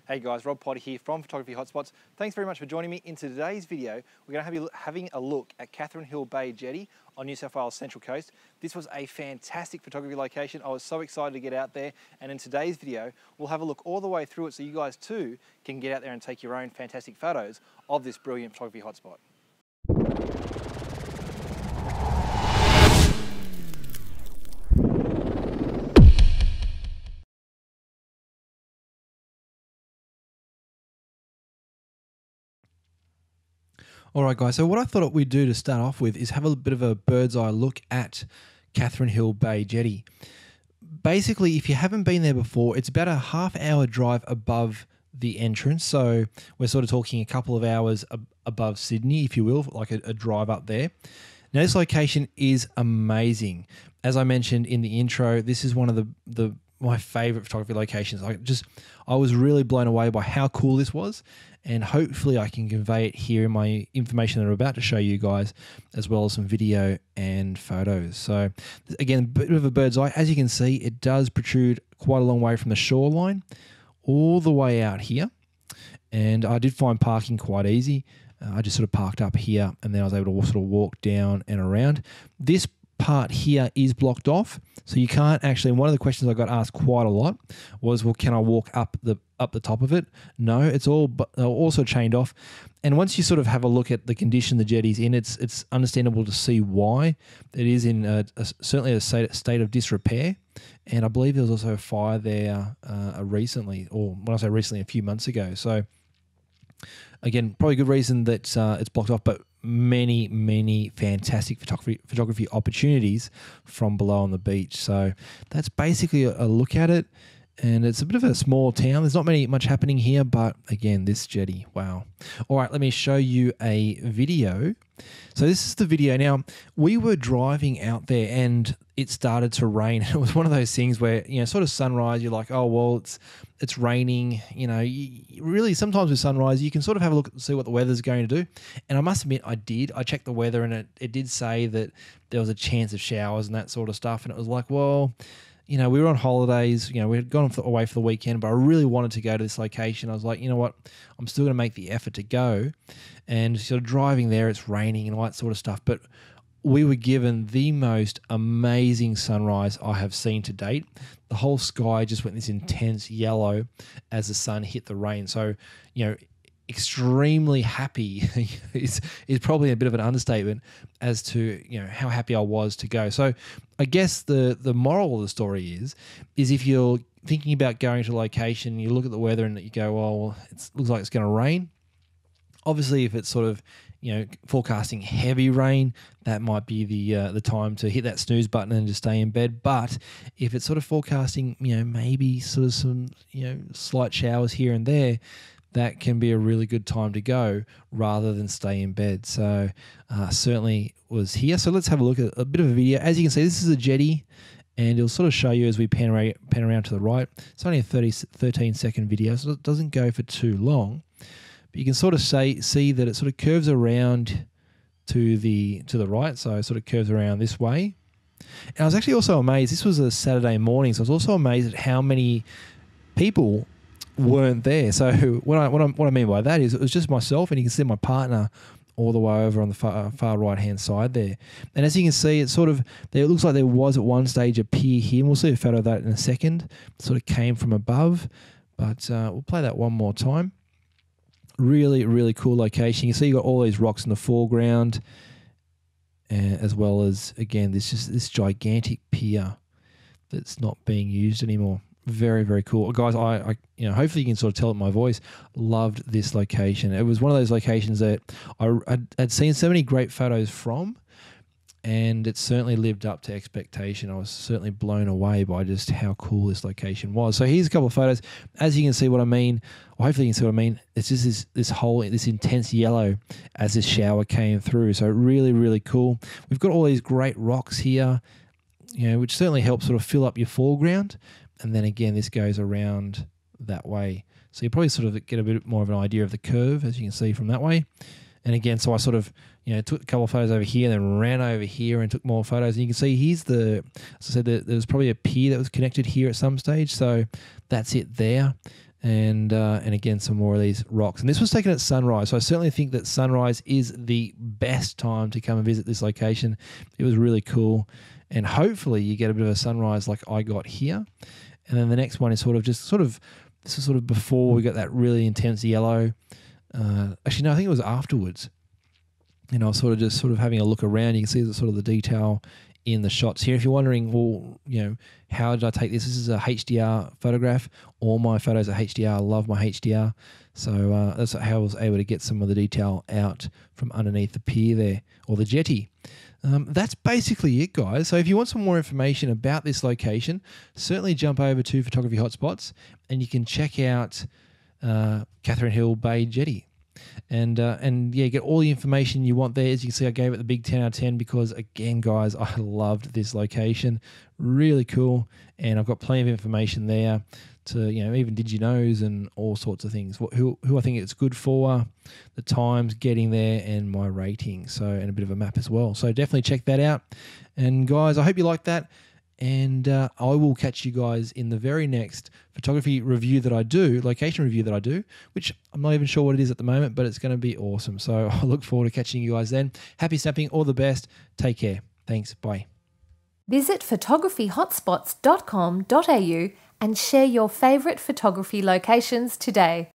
Hey guys, Rob Potter here from Photography Hotspots. Thanks very much for joining me. In today's video, we're going to be having a look at Hill Bay Jetty on New South Wales Central Coast. This was a fantastic photography location. I was so excited to get out there, and in today's video, we'll have a look all the way through it so you guys too can get out there and take your own fantastic photos of this brilliant photography hotspot. Alright guys, so what I thought we'd do to start off with is have a bit of a bird's eye look at Hill Bay Jetty. Basically, if you haven't been there before, it's about a half-hour drive above the entrance, so we're sort of talking a couple of hours above Sydney, if you will, like a drive up there. Now this location is amazing. As I mentioned in the intro, this is one of my favorite photography locations. I was really blown away by how cool this was, and hopefully I can convey it here in my information that I'm about to show you guys, as well as some video and photos. So again, a bit of a bird's eye. As you can see, it does protrude quite a long way from the shoreline, all the way out here. And I did find parking quite easy. I just sort of parked up here, and then I was able to sort of walk down and around. This part here is blocked off, so you can't actually. One of the questions I got asked quite a lot was, well, can I walk up the top of it? No, it's all also chained off. And once you sort of have a look at the condition the jetty's in, it's understandable to see why it is in certainly a state of disrepair. And I believe there was also a fire there recently, or when I say recently, a few months ago. So again, probably a good reason that it's blocked off, but many fantastic photography opportunities from below on the beach. So that's basically a look at it. And it's a bit of a small town. There's not much happening here, but again, this jetty, wow. All right, let me show you a video. So this is the video. Now, we were driving out there and it started to rain. It was one of those things where, sort of sunrise, you're like, oh, well, it's raining. Really, sometimes with sunrise, you can sort of have a look and see what the weather's going to do. And I must admit, I did. I checked the weather, and it did say that there was a chance of showers and that sort of stuff. And it was like, well, we were on holidays, we had gone away for the weekend, but I really wanted to go to this location. I was like, you know what, I'm still going to make the effort to go. And sort of driving there, it's raining and all that sort of stuff. But we were given the most amazing sunrise I have seen to date. The whole sky just went this intense yellow as the sun hit the rain. So, extremely happy is probably a bit of an understatement as to how happy I was to go. So I guess the moral of the story is if you're thinking about going to a location, you look at the weather and you go, well, it looks like it's going to rain. Obviously, if it's sort of forecasting heavy rain, that might be the time to hit that snooze button and just stay in bed. But if it's sort of forecasting maybe sort of some slight showers here and there, that can be a really good time to go rather than stay in bed. So certainly was here. So let's have a look at a bit of a video. As you can see, this is a jetty, and it'll sort of show you as we pan around to the right. It's only a 13-second video, so it doesn't go for too long. But you can sort of see that it sort of curves around to the right, so it sort of curves around this way. And I was actually also amazed. This was a Saturday morning, so I was also amazed at how many people weren't there. So what I mean by that is it was just myself, and you can see my partner all the way over on the far right hand side there. And as you can see, it looks like there was at one stage a pier here, and we'll see a photo of that in a second. It sort of came from above, but we'll play that one more time. Really cool location. You see you got all these rocks in the foreground, as well as again this gigantic pier that's not being used anymore. Very cool, guys. I hopefully you can sort of tell it in my voice. Loved this location. It was one of those locations that I'd seen so many great photos from, and it certainly lived up to expectation. I was certainly blown away by just how cool this location was. So here's a couple of photos. As you can see what I mean, or hopefully you can see what I mean. It's just this intense yellow as this shower came through. So really cool. We've got all these great rocks here, which certainly helps sort of fill up your foreground. And then again, this goes around that way. So you probably sort of get a bit more of an idea of the curve, as you can see from that way. And again, so I sort of, took a couple of photos over here, then ran over here and took more photos. And you can see here's as I said, there was probably a pier that was connected here at some stage. So that's it there. and again some more of these rocks. And this was taken at sunrise, so I certainly think that sunrise is the best time to come and visit this location. It was really cool, and hopefully you get a bit of a sunrise like I got here. And then the next one is this is sort of before we got that really intense yellow. Actually, no, I think it was afterwards. I was sort of having a look around. You can see the detail in the shots here. If you're wondering, well, how did I take this? This is a HDR photograph. All my photos are HDR. I love my HDR. So that's how I was able to get some of the detail out from underneath the pier there, or the jetty. That's basically it, guys. So if you want some more information about this location, certainly jump over to Photography Hotspots and you can check out Catherine Hill Bay Jetty. And yeah, get all the information you want there. As you can see, I gave it the big 10 out of 10 because, again, guys, I loved this location. Really cool. And I've got plenty of information there to, even did you knows and all sorts of things. Who I think it's good for, the times getting there, and my rating. So, and a bit of a map as well. So definitely check that out. And guys, I hope you like that. And I will catch you guys in the very next photography review that I do, location review that I do, which I'm not even sure what it is at the moment, but it's going to be awesome. So I look forward to catching you guys then. Happy snapping, all the best. Take care. Thanks. Bye. Visit photographyhotspots.com.au and share your favourite photography locations today.